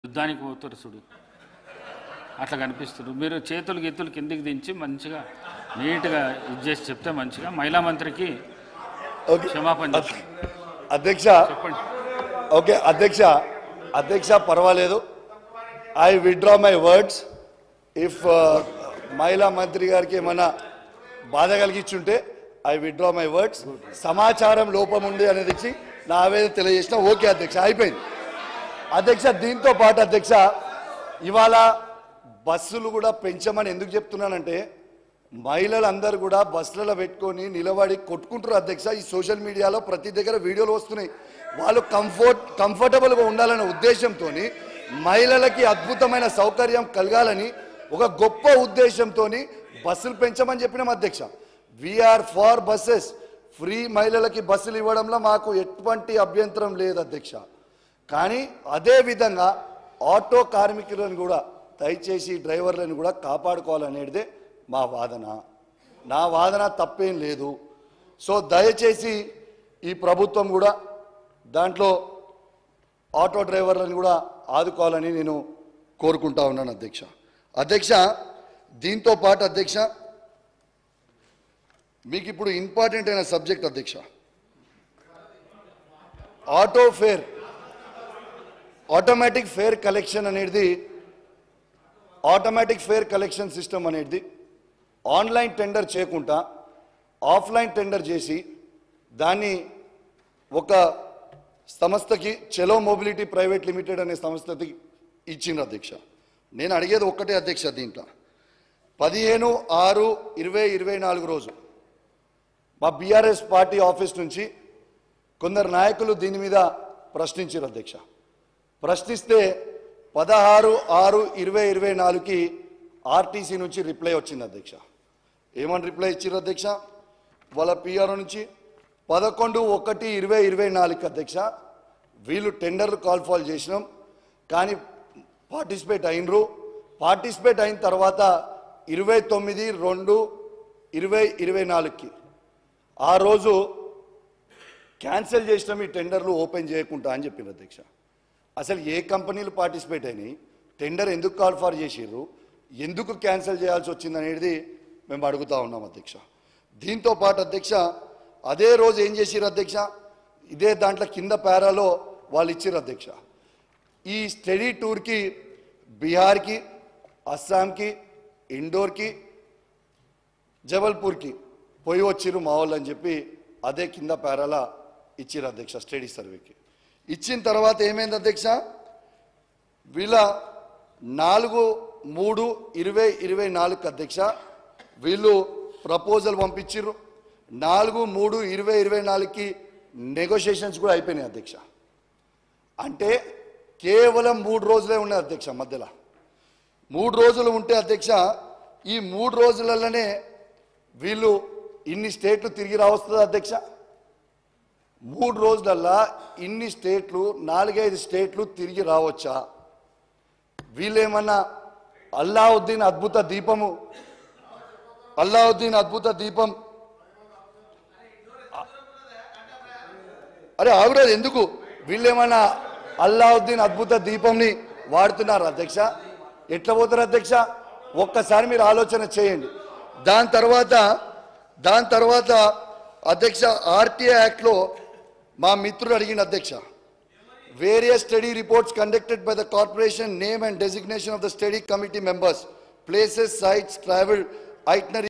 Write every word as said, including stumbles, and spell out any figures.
యుద్ధానికి పోతారు చూడు అట్లా కనిపిస్తారు. మీరు చేతులు గీతులు కిందికి దించి మంచిగా నీట్గా ఇది చేసి చెప్తే మంచిగా మహిళా మంత్రికి క్షమాపణ చెప్పండి. అధ్యక్ష చెప్పండి. ఓకే అధ్యక్ష అధ్యక్ష పర్వాలేదు. I withdraw my words. If మహిళా మంత్రి గారికి ఏమైనా బాధ కలిగించుంటే ఐ విత్డ్రా మై వర్డ్స్. సమాచారం లోపం ఉంది అనేది ఇచ్చి నా ఆవేదన తెలియజేసిన. ఓకే అధ్యక్ష, అయిపోయింది. అధ్యక్ష దీంతో పాటు అధ్యక్ష ఇవాళ బస్సులు కూడా పెంచమని ఎందుకు చెప్తున్నానంటే మహిళలందరూ కూడా బస్సులలో పెట్టుకొని నిలబడి కొట్టుకుంటారు అధ్యక్ష. ఈ సోషల్ మీడియాలో ప్రతి దగ్గర వీడియోలు వస్తున్నాయి. వాళ్ళు కంఫర్ట్ కంఫర్టబుల్గా ఉండాలనే ఉద్దేశంతో మహిళలకి అద్భుతమైన సౌకర్యం కలగాలని ఒక గొప్ప ఉద్దేశంతో బస్సులు పెంచమని చెప్పినాం అధ్యక్ష. We are far buses. ఫ్రీ మహిళలకి బస్సులు ఇవ్వడంలో మాకు ఎటువంటి అభ్యంతరం లేదు అధ్యక్ష. కానీ అదేవిధంగా ఆటో కార్మికులను కూడా దయచేసి డ్రైవర్లను కూడా కాపాడుకోవాలనేదే మా వాదన. నా వాదన తప్పేం లేదు. సో దయచేసి ఈ ప్రభుత్వం కూడా దాంట్లో ఆటో డ్రైవర్లను కూడా ఆదుకోవాలని నేను కోరుకుంటా ఉన్నాను అధ్యక్ష. అధ్యక్ష దీంతో పాటు అధ్యక్ష మీకు ఇప్పుడు ఇంపార్టెంట్ అయిన సబ్జెక్ట్ అధ్యక్ష, auto fare automatic fare collection అనేది ఆటోమేటిక్ ఫేర్ కలెక్షన్ సిస్టమ్ అనేది ఆన్లైన్ టెండర్ చేయకుండా ఆఫ్లైన్ టెండర్ చేసి దాన్ని ఒక సంస్థకి చెలో మొబిలిటీ ప్రైవేట్ లిమిటెడ్ అనే సంస్థకి ఇచ్చింది అధ్యక్ష. నేను అడిగేది ఒక్కటే అధ్యక్ష, దీంట్లో పదిహేను ఆరు ఇరవై ఇరవై నాలుగు రోజు మా బీఆర్ఎస్ పార్టీ ఆఫీస్ నుంచి కొందరు నాయకులు దీని మీద ప్రశ్నించారు అధ్యక్ష. ప్రశ్నిస్తే పదహారు ఆరు ఇరవై ఇరవై నాలుగుకి ఆర్టీసీ నుంచి రిప్లై వచ్చింది అధ్యక్ష. ఏమని రిప్లై ఇచ్చారు అధ్యక్ష? వాళ్ళ పిఆర్ఓ నుంచి పదకొండు ఒకటి ఇరవై ఇరవై నాలుగుకి అధ్యక్ష వీళ్ళు టెండర్లు కాల్ ఫాల్ చేసినాం, కానీ పార్టిసిపేట్ అయినరు. పార్టిసిపేట్ అయిన తర్వాత ఇరవై తొమ్మిది రెండు ఇరవై ఇరవై నాలుగుకి ఆ రోజు క్యాన్సిల్ చేసినాం ఈ టెండర్లు ఓపెన్ చేయకుండా అని చెప్పింది అధ్యక్ష. అసలు ఏ కంపెనీలు పార్టిసిపేట్ అయినాయి, టెండర్ ఎందుకు కాల్ ఫార్ చేసిర్రు, ఎందుకు క్యాన్సిల్ చేయాల్సి వచ్చింది అనేది మేము అడుగుతా ఉన్నాం అధ్యక్ష. దీంతో పాటు అధ్యక్ష అదే రోజు ఏం చేసిర్రు అధ్యక్ష, ఇదే దాంట్లో కింద పేరాలో వాళ్ళు ఇచ్చిర్రు అధ్యక్ష. ఈ స్టడీ టూర్కి బీహార్కి, అస్సాంకి, ఇండోర్కి, జబల్పూర్కి పోయి వచ్చిర్రు మా వాళ్ళు అని చెప్పి అదే కింద పేరాల ఇచ్చిర్రు అధ్యక్ష స్టడీ సర్వేకి. ఇచ్చిన తర్వాత ఏమైంది అధ్యక్ష, వీళ్ళ నాలుగు మూడు ఇరవై ఇరవై నాలుగుకి అధ్యక్ష వీళ్ళు ప్రపోజల్ పంపించారు. నాలుగు మూడు ఇరవై ఇరవై నాలుగుకి నెగోషియేషన్స్ కూడా అయిపోయినాయి అధ్యక్ష. అంటే కేవలం మూడు రోజులే ఉన్నాయి అధ్యక్ష. మధ్యలో మూడు రోజులు ఉంటే అధ్యక్ష ఈ మూడు రోజులలోనే వీళ్ళు ఇన్ని స్టేట్లు తిరిగి రావస్తుంది అధ్యక్ష. మూడు రోజులల్లా ఇన్ని స్టేట్లు నాలుగైదు స్టేట్లు తిరిగి రావచ్చా? వీళ్ళేమన్నా అల్లావుద్దీన్ అద్భుత దీపము అల్లావుద్దీన్ అద్భుత దీపం అరే ఆవిడది ఎందుకు, వీళ్ళేమన్నా అల్లావుద్దీన్ అద్భుత దీపంని వాడుతున్నారు అధ్యక్ష? ఎట్లా పోతారు అధ్యక్ష? ఒక్కసారి మీరు ఆలోచన చేయండి. దాని తర్వాత దాని తర్వాత అధ్యక్ష ఆర్టీఐ యాక్ట్లో మా మిత్రుడు అడిగిన అధ్యక్ష, various study reports conducted by the corporation name and designation of the study committee members, places, sites, travel, itinerary